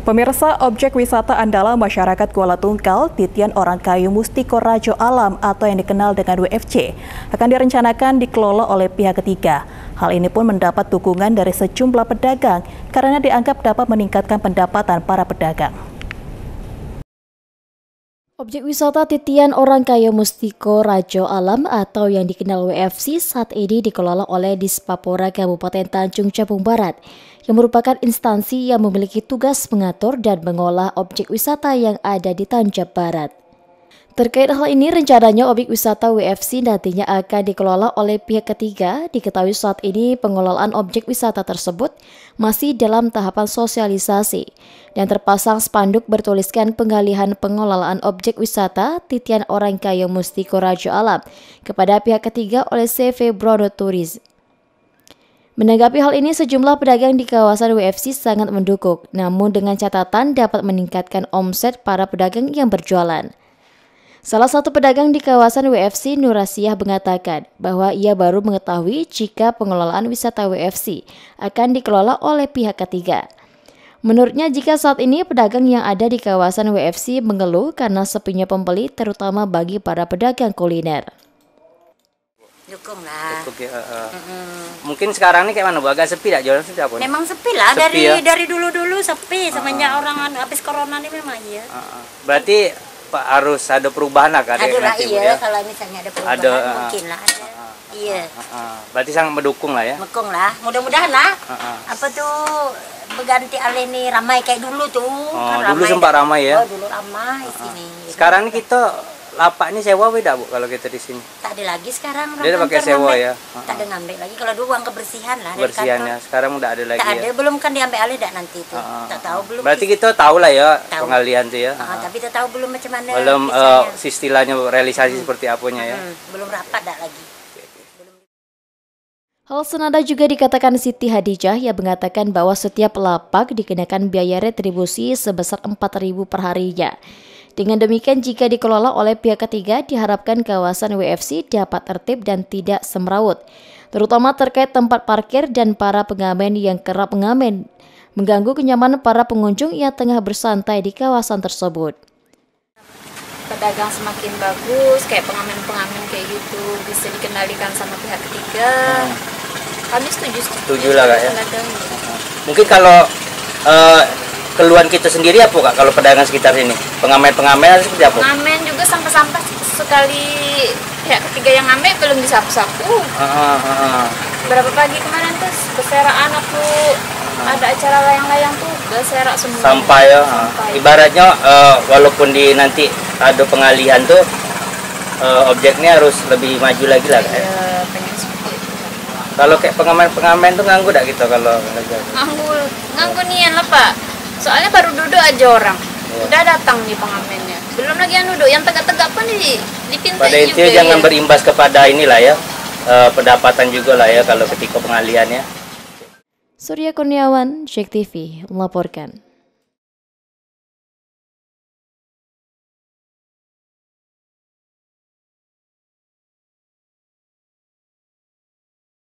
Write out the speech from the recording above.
Pemirsa, objek wisata andalan masyarakat Kuala Tungkal, Titian Orang Kayu Mustiko Rajo Alam atau yang dikenal dengan WFC, akan direncanakan dikelola oleh pihak ketiga. Hal ini pun mendapat dukungan dari sejumlah pedagang karena dianggap dapat meningkatkan pendapatan para pedagang. Objek wisata Titian Orang Kayu Mustiko Rajo Alam atau yang dikenal WFC saat ini dikelola oleh Dispapora Kabupaten Tanjung Jabung Barat, yang merupakan instansi yang memiliki tugas mengatur dan mengolah objek wisata yang ada di Tanjab Barat. Terkait hal ini, rencananya objek wisata WFC nantinya akan dikelola oleh pihak ketiga. Diketahui saat ini pengelolaan objek wisata tersebut masih dalam tahapan sosialisasi dan terpasang spanduk bertuliskan pengalihan pengelolaan objek wisata Titian Orang Kayu Mustiko Rajo Alam kepada pihak ketiga oleh CV Brono Tourism. Menanggapi hal ini, sejumlah pedagang di kawasan WFC sangat mendukung, namun dengan catatan dapat meningkatkan omset para pedagang yang berjualan. Salah satu pedagang di kawasan WFC, Nurasiah, mengatakan bahwa ia baru mengetahui jika pengelolaan wisata WFC akan dikelola oleh pihak ketiga. Menurutnya, jika saat ini pedagang yang ada di kawasan WFC mengeluh karena sepinya pembeli, terutama bagi para pedagang kuliner. Dukung lah. Mungkin sekarang ini kayak mana Bu? Agak sepi tak jualan sudah pun? Memang sepi lah, sepi, dari dulu sepi semenjak orang habis corona ini memang iya. Berarti harus ada perubahan lah kan? Ada lah iya, kalau misalnya ada perubahan mungkin lah ada. Iya. Berarti sangat mendukung lah ya? Mendukung lah, mudah-mudahan lah. Apa tuh berganti alih nih ramai kayak dulu tuh. Kan dulu sempat ramai ya? Oh dulu ramai sini. Sekarang ini kita lapak ini sewa beda Bu kalau kita di sini? Tak ada lagi sekarang. Dia pakai sewa ya? Tak ada ngambil lagi. Kalau dulu uang kebersihan lah. Kebersihannya, sekarang udah ada lagi tak ada, ya? belum kan diambil alih dak nanti itu. Tak tahu belum. Berarti kita tahu lah ya pengalihan tuh ya? Tapi tak tahu belum macam mana. Belum istilahnya realisasi seperti apanya ya? Belum rapat dak lagi. Hal senada juga dikatakan Siti Hadijah yang mengatakan bahwa setiap lapak dikenakan biaya retribusi sebesar 4.000 per harinya. Dengan demikian, jika dikelola oleh pihak ketiga, diharapkan kawasan WFC dapat tertib dan tidak semrawut, terutama terkait tempat parkir dan para pengamen yang kerap mengamen, mengganggu kenyamanan para pengunjung yang tengah bersantai di kawasan tersebut. Pedagang semakin bagus, kayak pengamen-pengamen kayak gitu, bisa dikendalikan sama pihak ketiga. Kami setuju lah Kak ya. Mungkin kalau keluhan kita sendiri apa Kak kalau pedagang sekitar sini? Pengamen-pengamen seperti apa? Pengamen juga sampah-sampah sekali pihak ketiga yang ngambil belum disapu-sapu. Berapa pagi kemarin tuh beseraan aku ada acara layang-layang tuh beserak semua. Sampah ya. Ibaratnya walaupun di nanti ada pengalihan tuh objeknya harus lebih maju lagi lah Kak. Ya, pengen seperti itu. Kalau kayak pengamen-pengamen tuh nganggu tak gitu kalau nganggu nian lah Pak. Soalnya baru duduk aja orang, udah datang nih pengamennya. Belum lagi yang duduk, yang tegak-tegak pun dipintai pada juga. intinya jangan berimbas kepada inilah ya, pendapatan juga lah ya kalau ketika pengalihannya. Surya Kurniawan, JEK TV melaporkan.